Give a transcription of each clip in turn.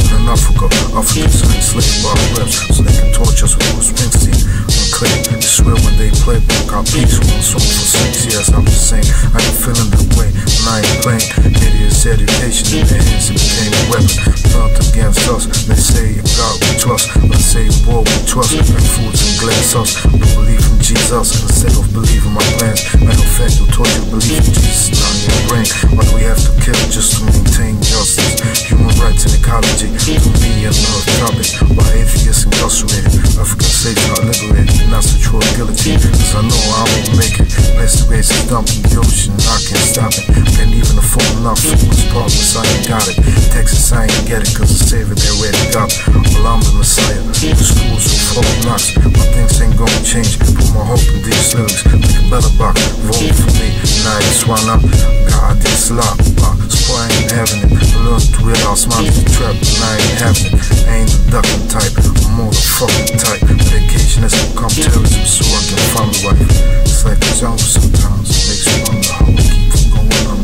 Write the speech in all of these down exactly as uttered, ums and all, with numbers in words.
in Africa. Africans are enslaved by reps, so they can torture us with Bruce Springsteen. Unclear, they swear when they play, got peace one song for six years. I'm just saying, I ain't feeling that way, and I ain't playing. Idiots' education in their hands, it became a weapon. Turned against us, they say in God we trust, let's say in war we trust. Bring foods and glass us, we believe in Jesus instead of believing my plans. Matter of fact, who told you to believe in Jesus, not in your brain. Why do we have to kill just to maintain justice? Human rights and ecology, to me another topic. Why atheists incarcerated, African slaves not liberated, and that's the true guillotine. Cause I know I won't make it. Masturbation is dumped in the ocean, I can't stop it. Can't even afford enough for this promise, I ain't got it. Texas, I ain't get it, cause the savior they already got. Well, I'm the Messiah, the schools with full knocks. My things ain't gonna change, put my hope in these lyrics. Make a better box, vote for me, and I ain't swine up. God, this lot, uh, so I ain't having it. I learned to realize my trap, and I ain't having it. I ain't the ducking type, I'm more the fucking type. Medication has become terrorism, so I can find the wife. It's like a jungle sometimes, it makes you wonder how we keep from going on.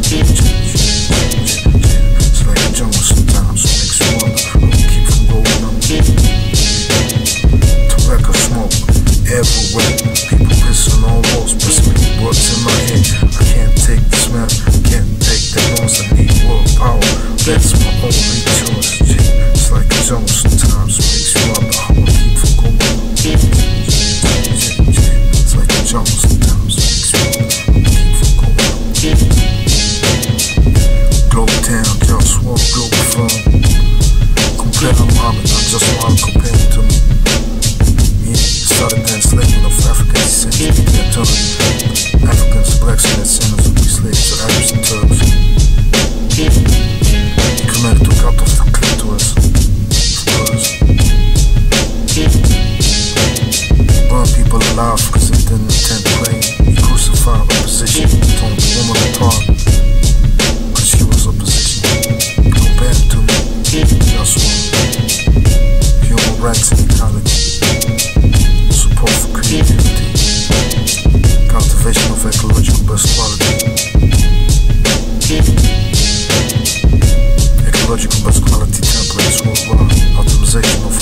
It's like a jungle sometimes, it makes you wonder how we keep from going on. Tobacco smoke everywhere, people pissing on walls, pressing words in my head. I can't take the smell, can't take the noise, I need world power, that's my only choice. It's like a jungle sometimes, it makes you wonder how we keep from going on. It's like a jungle sometimes, it makes you wonder how we keep from going on. Globetown, JustWar, Globalfirm. Compare to Muhammad, I just want to compare him to me. Yeah, started the enslavement of Africans since the eternity. Africans, blacks, and their sinners will be slaves to Arabs and Turks. He committed to cut off the clitoris for us. Burn people alive because they didn't intend to claim. He crucified opposition, torn the woman apart because she was opposition. Compare him to me, JustWar. Human rights and ecology, support for creativity, cultivation of ecological best quality, ecological best quality templates worldwide, optimization of